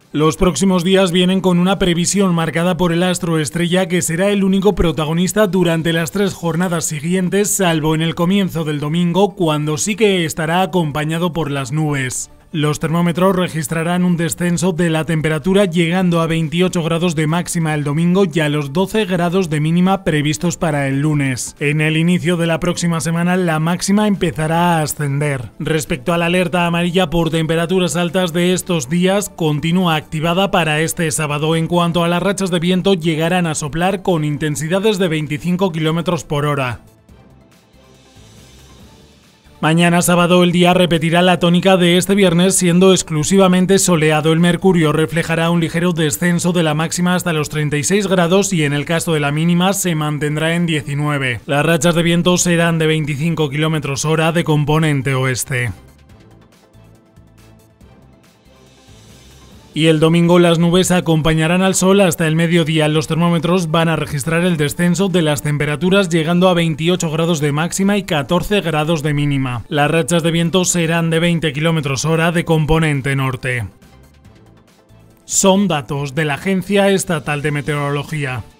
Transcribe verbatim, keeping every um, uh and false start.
Los próximos días vienen con una previsión marcada por el astro estrella que será el único protagonista durante las tres jornadas siguientes, salvo en el comienzo del domingo, cuando sí que estará acompañado por las nubes. Los termómetros registrarán un descenso de la temperatura llegando a veintiocho grados de máxima el domingo y a los doce grados de mínima previstos para el lunes. En el inicio de la próxima semana la máxima empezará a ascender. Respecto a la alerta amarilla por temperaturas altas de estos días, continúa activada para este sábado. En cuanto a las rachas de viento, llegarán a soplar con intensidades de veinticinco kilómetros por hora. Mañana sábado el día repetirá la tónica de este viernes, siendo exclusivamente soleado. El mercurio reflejará un ligero descenso de la máxima hasta los treinta y seis grados y en el caso de la mínima se mantendrá en diecinueve. Las rachas de viento serán de veinticinco kilómetros hora de componente oeste. Y el domingo las nubes acompañarán al sol hasta el mediodía. Los termómetros van a registrar el descenso de las temperaturas llegando a veintiocho grados de máxima y catorce grados de mínima. Las rachas de viento serán de veinte kilómetros hora de componente norte. Son datos de la Agencia Estatal de Meteorología.